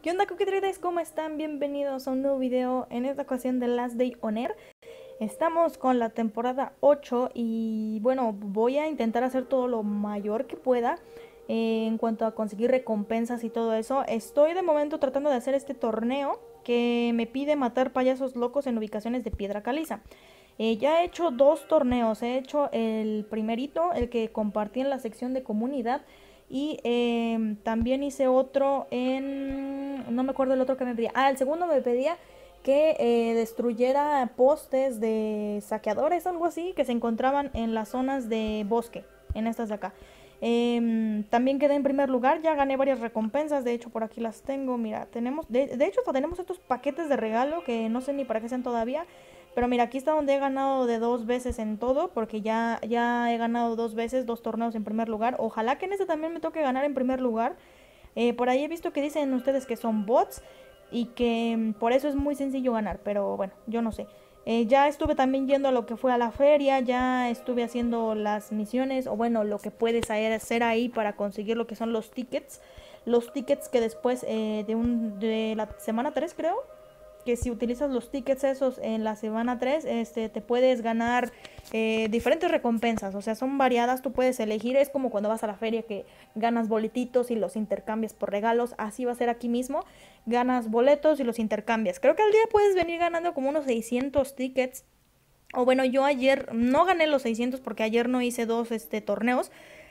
¿Qué onda, Cookie Traders? ¿Cómo están? Bienvenidos a un nuevo video, en esta ocasión de Last Day on Air. Estamos con la temporada 8 y bueno, voy a intentar hacer todo lo mayor que pueda en cuanto a conseguir recompensas y todo eso. Estoy de momento tratando de hacer este torneo que me pide matar payasos locos en ubicaciones de piedra caliza. Ya he hecho dos torneos, he hecho el primerito, el que compartí en la sección de comunidad. Y también hice otro en... no me acuerdo el otro que me pedía. El segundo me pedía que destruyera postes de saqueadores, algo así, que se encontraban en las zonas de bosque, en estas de acá. También quedé en primer lugar, ya gané varias recompensas, de hecho por aquí las tengo, mira, tenemos, de hecho hasta tenemos estos paquetes de regalo que no sé ni para qué sean todavía. Pero mira, aquí está donde he ganado de 2 veces en todo, porque ya he ganado 2 veces, 2 torneos en primer lugar. Ojalá que en este también me toque ganar en primer lugar. Por ahí he visto que dicen ustedes que son bots y que por eso es muy sencillo ganar, pero bueno, yo no sé. Ya estuve también yendo a lo que fue a la feria, ya estuve haciendo las misiones, o bueno, lo que puedes hacer ahí para conseguir lo que son los tickets. Los tickets que después de la semana 3 creo, que si utilizas los tickets esos en la semana 3 te puedes ganar diferentes recompensas, o sea, son variadas, tú puedes elegir, es como cuando vas a la feria que ganas boletitos y los intercambias por regalos, así va a ser aquí mismo, ganas boletos y los intercambias. Creo que al día puedes venir ganando como unos 600 tickets, o bueno, yo ayer no gané los 600 porque ayer no hice dos torneos.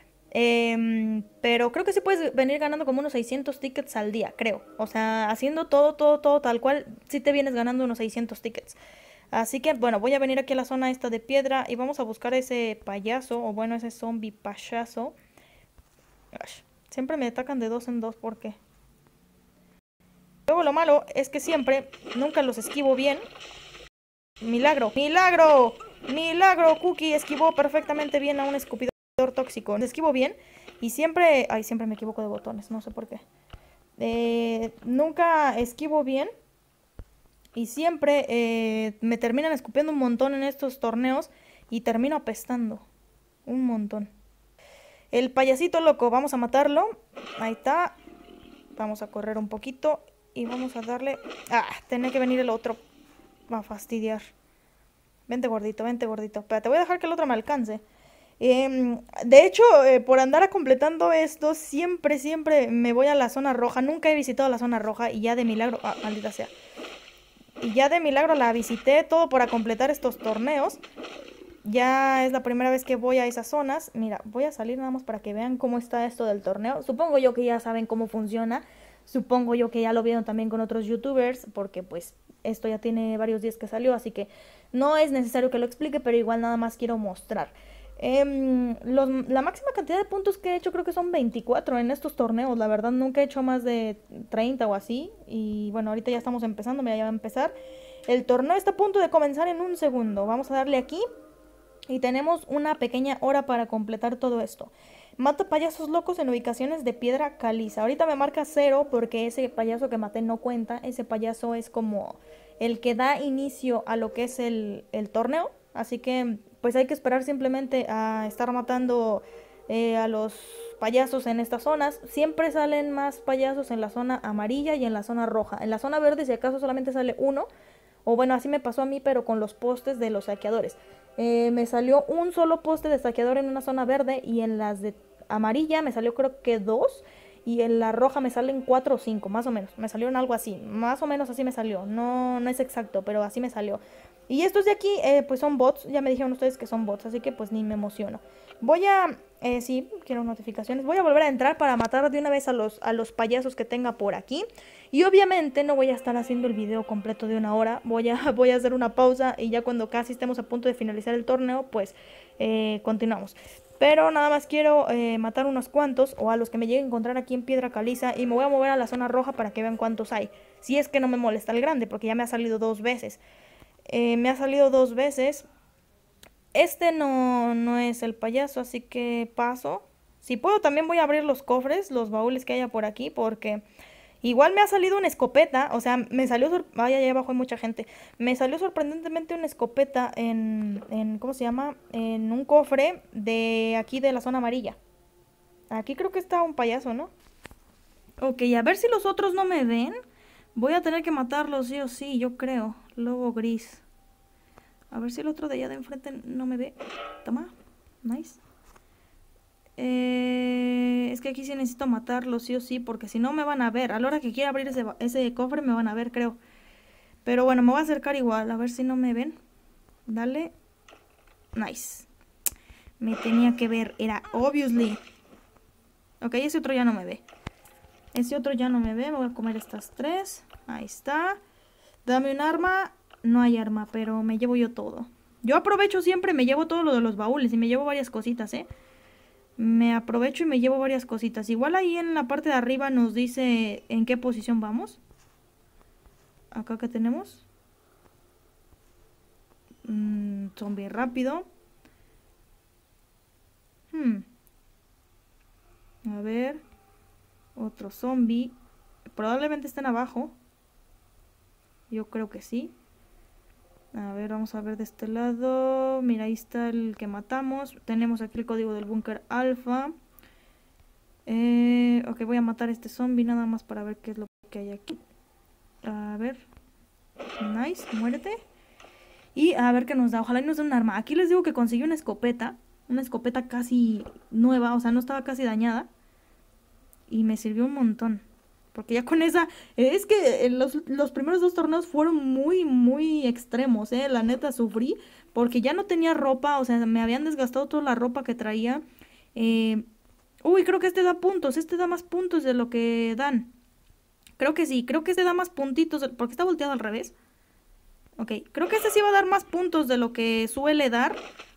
Pero creo que sí puedes venir ganando como unos 600 tickets al día, creo. O sea, haciendo todo tal cual, sí te vienes ganando unos 600 tickets. Así que, bueno, voy a venir aquí a la zona esta de piedra y vamos a buscar ese payaso, o bueno, ese zombie payaso. Ash, siempre me atacan de dos en dos, ¿por qué? Luego lo malo es que siempre, nunca los esquivo bien. Milagro, milagro, milagro, Cookie esquivó perfectamente bien a un escupidor tóxico. Le esquivo bien y siempre... Ay, siempre me equivoco de botones, no sé por qué. Nunca esquivo bien y siempre me terminan escupiendo un montón en estos torneos y termino apestando un montón. El payasito loco, vamos a matarlo. Ahí está. Vamos a correr un poquito y vamos a darle... Tiene que venir el otro. Va a fastidiar. Vente gordito, vente gordito. Espérate, voy a dejar que el otro me alcance. De hecho, por andar completando esto, siempre me voy a la zona roja. Nunca he visitado la zona roja y ya de milagro... maldita sea. Y ya de milagro la visité, todo para completar estos torneos. Ya es la primera vez que voy a esas zonas. Mira, voy a salir nada más para que vean cómo está esto del torneo. Supongo yo que ya saben cómo funciona. Supongo yo que ya lo vieron también con otros youtubers, porque pues esto ya tiene varios días que salió, así que no es necesario que lo explique, pero igual nada más quiero mostrar. La máxima cantidad de puntos que he hecho creo que son 24 en estos torneos. La verdad nunca he hecho más de 30 o así. Y bueno, ahorita ya estamos empezando, mira, ya va a empezar. El torneo está a punto de comenzar en un segundo. Vamos a darle aquí. Y tenemos una pequeña hora para completar todo esto. Mata payasos locos en ubicaciones de piedra caliza. Ahorita me marca 0 porque ese payaso que maté no cuenta. Ese payaso es como el que da inicio a lo que es el torneo. Así que pues hay que esperar simplemente a estar matando a los payasos en estas zonas. Siempre salen más payasos en la zona amarilla y en la zona roja. En la zona verde si acaso solamente sale uno. O bueno, así me pasó a mí, pero con los postes de los saqueadores. Me salió un solo poste de saqueador en una zona verde y en las de amarilla me salió creo que 2 y en la roja me salen 4 o 5, más o menos. Me salieron algo así, más o menos así me salió. No es exacto, pero así me salió. Y estos de aquí pues son bots, ya me dijeron ustedes que son bots, así que pues ni me emociono. Voy a... sí, quiero notificaciones. Voy a volver a entrar para matar de una vez a los payasos que tenga por aquí. Y obviamente no voy a estar haciendo el video completo de una hora. Voy a hacer una pausa y ya cuando casi estemos a punto de finalizar el torneo, pues continuamos. Pero nada más quiero matar unos cuantos o a los que me lleguen a encontrar aquí en piedra caliza. Y me voy a mover a la zona roja para que vean cuántos hay. Si es que no me molesta el grande, porque ya me ha salido 2 veces. Me ha salido 2 veces. Este no es el payaso, así que paso. Si puedo también voy a abrir los cofres, los baúles que haya por aquí, porque igual me ha salido una escopeta. O sea, me salió... Vaya, allá abajo hay mucha gente. Me salió sorprendentemente una escopeta ¿cómo se llama? En un cofre de aquí de la zona amarilla. Aquí creo que está un payaso, ¿no? Ok, a ver si los otros no me ven. Voy a tener que matarlos sí o sí, yo creo. Lobo gris. A ver si el otro de allá de enfrente no me ve. Toma. Nice. Es que aquí sí necesito matarlos sí o sí, porque si no me van a ver. A la hora que quiera abrir ese cofre me van a ver, creo. Pero bueno, me voy a acercar igual, a ver si no me ven. Dale. Nice. Me tenía que ver, era obviously. Ok, ese otro ya no me ve. Ese otro ya no me ve, me voy a comer estas 3. Ahí está. Dame un arma. No hay arma, pero me llevo yo todo. Yo aprovecho siempre, me llevo todo lo de los baúles y me llevo varias cositas, ¿eh? Me aprovecho y me llevo varias cositas. Igual ahí en la parte de arriba nos dice en qué posición vamos. Acá que tenemos. Zombie rápido. A ver. Otro zombie. Probablemente estén abajo. Yo creo que sí. A ver, vamos a ver de este lado. Mira, ahí está el que matamos. Tenemos aquí el código del búnker alfa. Ok, voy a matar a este zombie nada más para ver qué es lo que hay aquí. A ver. Nice, muérete. Y a ver qué nos da. Ojalá y nos dé un arma. Aquí les digo que conseguí una escopeta. Una escopeta casi nueva. O sea, no estaba casi dañada. Y me sirvió un montón. Porque ya con esa... Es que los primeros 2 torneos fueron muy, muy extremos, ¿eh? La neta sufrí. Porque ya no tenía ropa. O sea, me habían desgastado toda la ropa que traía. Uy, creo que este da puntos. Este da más puntos de lo que dan. Creo que sí. Creo que este da más puntitos. Porque está volteado al revés. Ok, creo que este sí va a dar más puntos de lo que suele dar.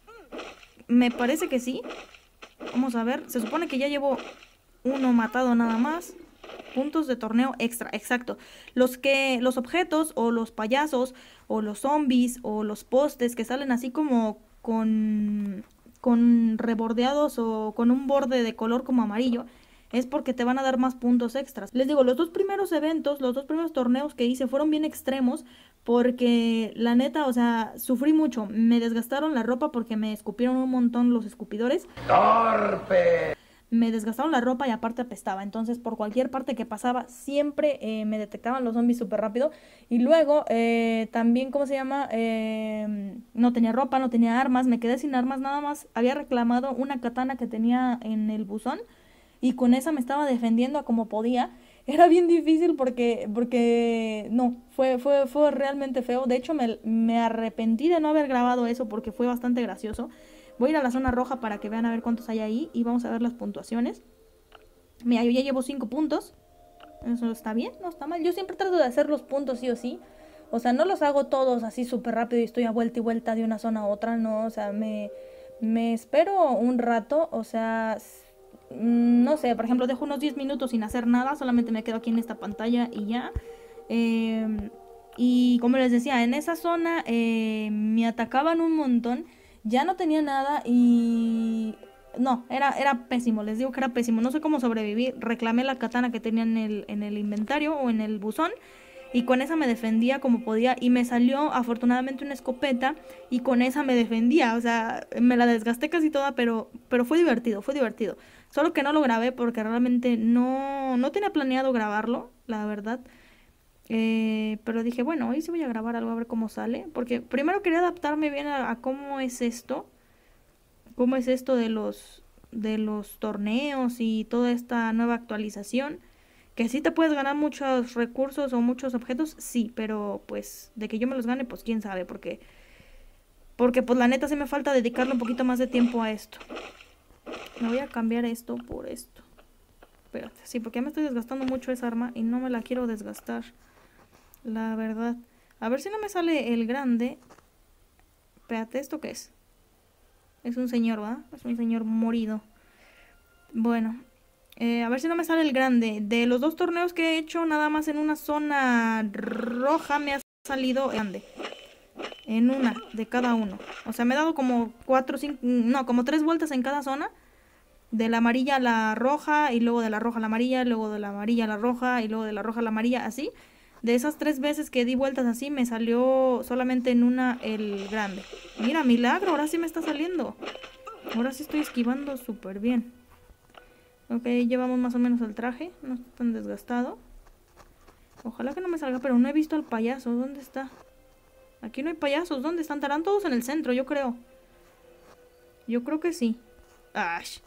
Me parece que sí. Vamos a ver. Se supone que ya llevo uno matado nada más. Puntos de torneo extra, exacto. Los objetos o los payasos o los zombies o los postes que salen así como con rebordeados o con un borde de color como amarillo, es porque te van a dar más puntos extras. Les digo, los 2 primeros eventos, los 2 primeros torneos que hice fueron bien extremos porque la neta, o sea, sufrí mucho. Me desgastaron la ropa porque me escupieron un montón los escupidores. ¡Torpe! Me desgastaron la ropa y aparte apestaba. Entonces, por cualquier parte que pasaba, siempre me detectaban los zombies súper rápido. Y luego, también, ¿cómo se llama? No tenía ropa, no tenía armas. Me quedé sin armas, nada más. Había reclamado una katana que tenía en el buzón. Y con esa me estaba defendiendo a como podía. Era bien difícil porque no, fue realmente feo. De hecho, me arrepentí de no haber grabado eso porque fue bastante gracioso. Voy a ir a la zona roja para que vean a ver cuántos hay ahí y vamos a ver las puntuaciones. Mira, yo ya llevo 5 puntos. Eso está bien, no está mal. Yo siempre trato de hacer los puntos sí o sí. O sea, no los hago todos así súper rápido y estoy a vuelta y vuelta de una zona a otra, no. O sea, me espero un rato, o sea, no sé, por ejemplo, dejo unos 10 minutos sin hacer nada, solamente me quedo aquí en esta pantalla y ya. Y como les decía, en esa zona me atacaban un montón. Ya no tenía nada y... No, era pésimo, les digo que era pésimo. No sé cómo sobreviví. Reclamé la katana que tenía en el inventario o en el buzón. Y con esa me defendía como podía. Y me salió afortunadamente una escopeta. Y con esa me defendía. O sea, me la desgasté casi toda, pero fue divertido, fue divertido. Solo que no lo grabé porque realmente no tenía planeado grabarlo, la verdad. Pero dije, bueno, hoy sí voy a grabar algo a ver cómo sale. Porque primero quería adaptarme bien a cómo es esto. Cómo es esto de los torneos y toda esta nueva actualización. Que sí te puedes ganar muchos recursos o muchos objetos, sí, pero pues de que yo me los gane, pues quién sabe, porque pues la neta sí me falta dedicarle un poquito más de tiempo a esto. Me voy a cambiar esto por esto. Espérate, sí, porque ya me estoy desgastando mucho esa arma y no me la quiero desgastar. La verdad. A ver si no me sale el grande. Espérate, ¿esto qué es? Es un señor, ¿va? Es un señor morido. Bueno. A ver si no me sale el grande. De los 2 torneos que he hecho, nada más en una zona roja me ha salido grande. En una de cada uno. O sea, me he dado como 4, 5... No, como 3 vueltas en cada zona. De la amarilla a la roja, y luego de la roja a la amarilla, luego de la amarilla a la roja, y luego de la roja a la amarilla, así. De esas 3 veces que di vueltas así, me salió solamente en una el grande. Mira, milagro, ahora sí me está saliendo. Ahora sí estoy esquivando súper bien. Ok, llevamos más o menos el traje. No está tan desgastado. Ojalá que no me salga, pero no he visto al payaso. ¿Dónde está? Aquí no hay payasos. ¿Dónde están? Estarán todos en el centro, yo creo. Yo creo que sí. ¡Ash!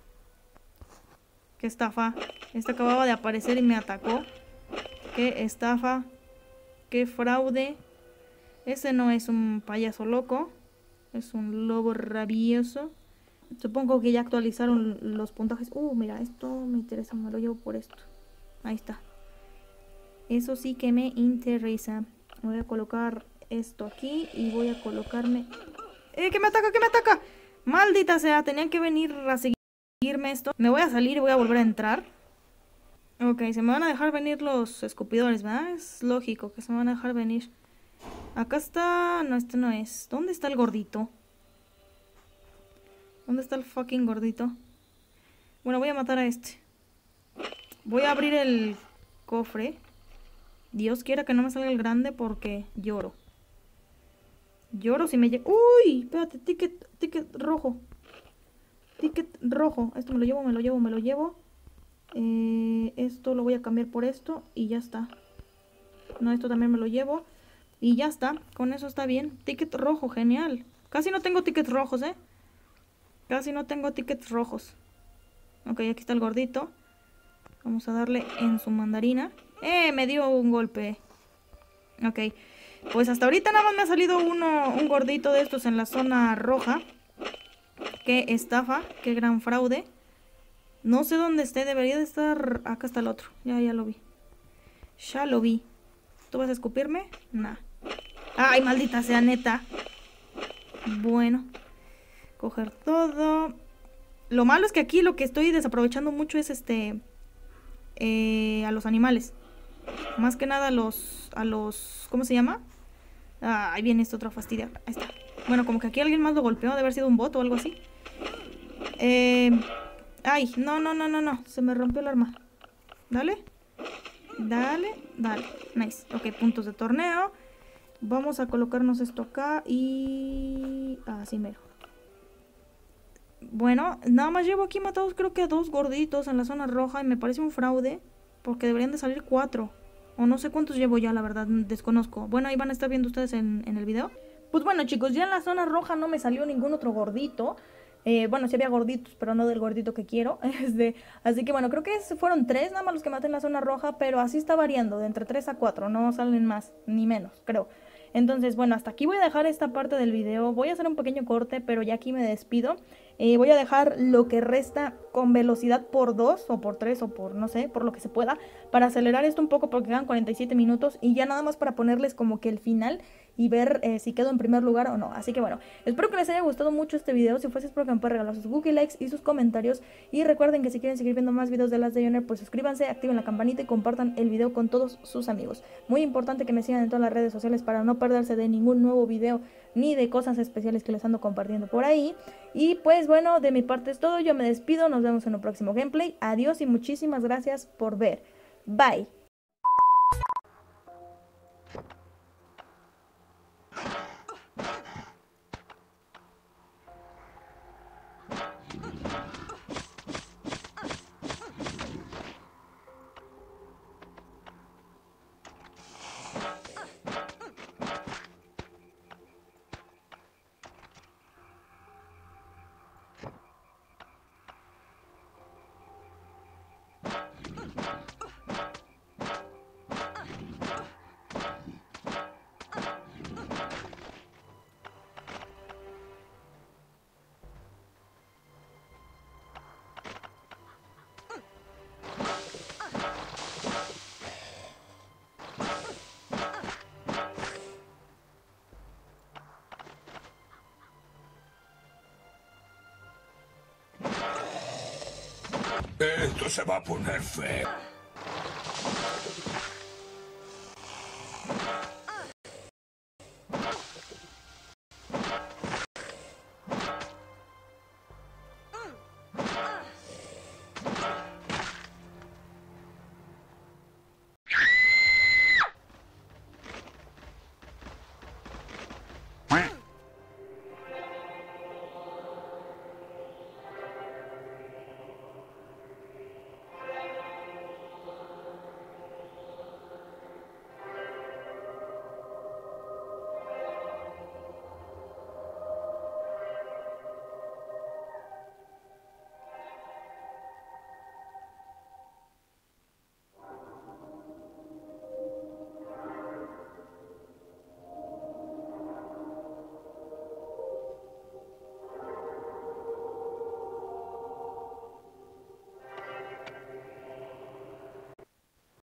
¡Qué estafa! Este acababa de aparecer y me atacó. ¡Qué estafa! ¡Qué fraude! Ese no es un payaso loco. Es un lobo rabioso. Supongo que ya actualizaron los puntajes. Mira, esto me interesa. Me lo llevo por esto. Ahí está. Eso sí que me interesa. Voy a colocar esto aquí y voy a colocarme... ¡Que me ataca! ¡Que me ataca! ¡Maldita sea! Tenían que venir a seguirme esto. Me voy a salir y voy a volver a entrar. Ok, se me van a dejar venir los escupidores, ¿verdad? Es lógico que se me van a dejar venir. Acá está... No, este no es. ¿Dónde está el gordito? ¿Dónde está el fucking gordito? Bueno, voy a matar a este. Voy a abrir el cofre. Dios quiera que no me salga el grande porque lloro. Lloro si me llega... ¡Uy! Espérate, ticket rojo. Ticket rojo. Esto me lo llevo, me lo llevo, me lo llevo. Esto lo voy a cambiar por esto y ya está. No, esto también me lo llevo. Y ya está, con eso está bien. Ticket rojo, genial. Casi no tengo tickets rojos, ¿eh? Casi no tengo tickets rojos. Ok, aquí está el gordito. Vamos a darle en su mandarina. Me dio un golpe. Ok, pues hasta ahorita nada más me ha salido un gordito de estos en la zona roja. Qué estafa, qué gran fraude. No sé dónde esté, debería de estar... Acá está el otro, ya lo vi. Ya lo vi. ¿Tú vas a escupirme? Nah. Ay, maldita sea, neta. Bueno. Coger todo. Lo malo es que aquí lo que estoy desaprovechando mucho es a los animales. Más que nada a los... ¿Cómo se llama? Ahí viene esta otra fastidia. Ahí está. Bueno, como que aquí alguien más lo golpeó. Debe haber sido un bot o algo así. Ay, no. Se me rompió el arma. Dale. Dale. Nice. Ok, puntos de torneo. Vamos a colocarnos esto acá y... Así mero. Bueno, nada más llevo aquí matados creo que a 2 gorditos en la zona roja y me parece un fraude. Porque deberían de salir 4. O no sé cuántos llevo ya, la verdad, desconozco. Bueno, ahí van a estar viendo ustedes en el video. Pues bueno, chicos, ya en la zona roja no me salió ningún otro gordito. Bueno, sí había gorditos, pero no del gordito que quiero. Así que bueno, creo que fueron 3 nada más los que maté en la zona roja, pero así está variando, de entre 3 a 4. No salen más, ni menos, creo. Entonces, bueno, hasta aquí voy a dejar esta parte del video. Voy a hacer un pequeño corte, pero ya aquí me despido. Voy a dejar lo que resta con velocidad por 2 o por 3 o por, no sé, por lo que se pueda, para acelerar esto un poco porque quedan 47 minutos y ya nada más para ponerles como que el final y ver si quedo en primer lugar o no. Así que bueno, espero que les haya gustado mucho este video. Si fuese, espero que me puedan regalar sus Google Likes y sus comentarios. Y recuerden que si quieren seguir viendo más videos de Last Day on Earth, pues suscríbanse, activen la campanita y compartan el video con todos sus amigos. Muy importante que me sigan en todas las redes sociales para no perderse de ningún nuevo video ni de cosas especiales que les ando compartiendo por ahí. Y pues bueno, de mi parte es todo. Yo me despido, nos vemos en un próximo gameplay. Adiós y muchísimas gracias por ver. Bye. Esto se va a poner feo.